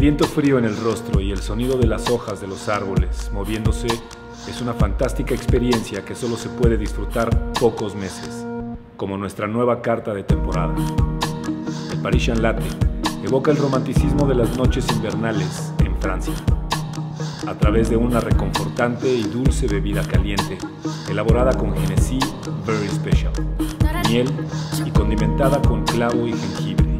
viento frío en el rostro y el sonido de las hojas de los árboles moviéndose es una fantástica experiencia que solo se puede disfrutar pocos meses, como nuestra nueva carta de temporada. El Parissian Latte evoca el romanticismo de las noches invernales en Francia, a través de una reconfortante y dulce bebida caliente, elaborada con Genesí Very Special, miel y condimentada con clavo y jengibre.